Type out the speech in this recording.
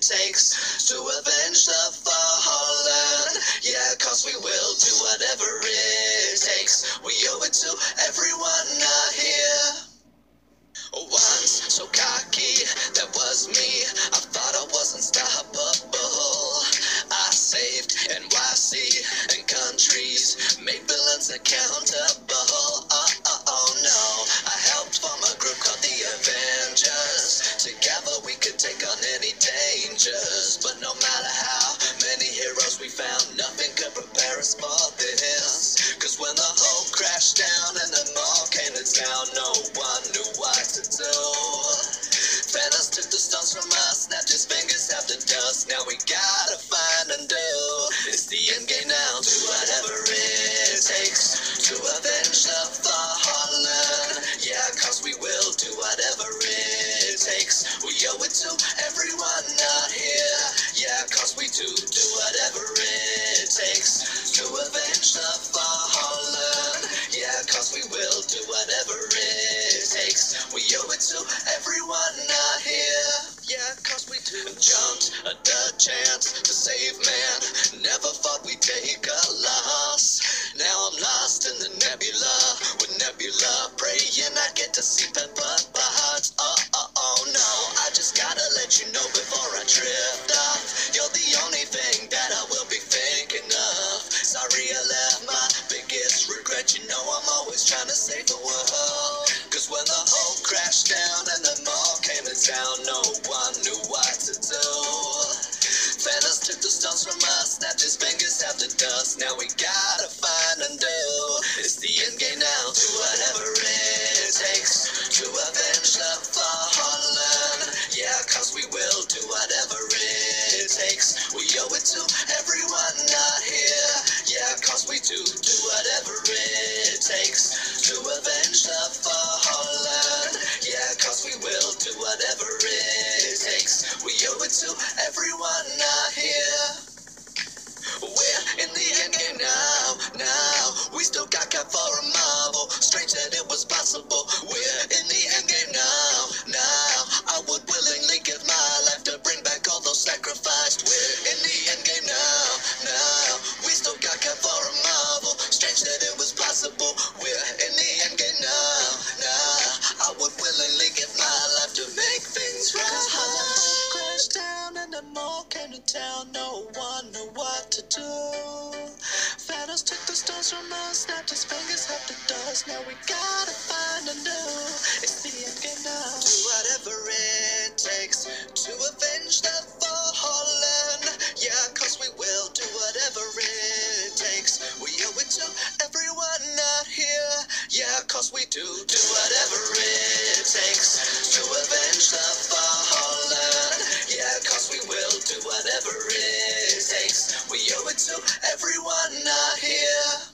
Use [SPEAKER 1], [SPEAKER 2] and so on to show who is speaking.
[SPEAKER 1] takes to avenge the fallen. Yeah, 'cause we will do whatever it takes. We owe it to everyone not here. Once so cocky, that was me. I thought I was unstoppable. I saved NYC and countries, made villains accountable. Oh no, I helped form a group called the Avengers. Together we could take on any dangers. But no matter how many heroes we found, nothing could prepare us for this. 'Cause when the whole crashed down and the mall came to town, no one knew what to do. Thanos took the stones from us, snapped his fingers after dust. Now we gotta find and do. It's the end game now. Do whatever it takes to avenge the fallen. Yeah, 'cause we will do whatever it takes. We owe it to everyone not here. Yeah, 'cause we do whatever it takes to avenge the fallen. Yeah, 'cause we will do whatever it takes. We owe it to everyone not here. Yeah, 'cause we do. Jumped at the chance to save man. Never thought we'd take a loss. Now I'm lost in the nebula. With Nebula praying I get to see Pepper Potts. Oh no, I just gotta let you know before I drift off. You're the only thing that I will be thinking of. Sorry I left, my biggest regret. You know I'm always trying to save the world. 'Cause when the whole crashed down and the mall came to town, no one knew what to do. Thanos took the stones from us, snapped his fingers after dust. Now we gotta find and do. It's the end game now. Do whatever it takes to avenge the fallen. Yeah, 'cause we will do whatever it takes. We owe it to everyone not here. Yeah, 'cause we do whatever it takes to avenge the fallen. Yeah, 'cause we will do whatever it takes. We owe it to everyone not here. We're in the end game now. We still got Cap for a Marvel. Strange that it was possible. We're in the end game now. I would willingly give my life to bring back all those sacrificed. We're in the end game now. We still got Cap for a Marvel. Strange that it was possible. We're in the end game now. I would willingly give my life to make things right. Crashed down and the mall came to town. No one knew what to do. Thanos took the stones from us, snapped his fingers after dust. Now we gotta find a new. It's the end game now. Do whatever it takes to avenge the fallen. Yeah, 'cause we will do whatever it takes. We owe it to everyone not here. Yeah, 'cause we do whatever it takes to avenge the fallen. Yeah, 'cause we will do whatever it takes. We owe it to everyone not here.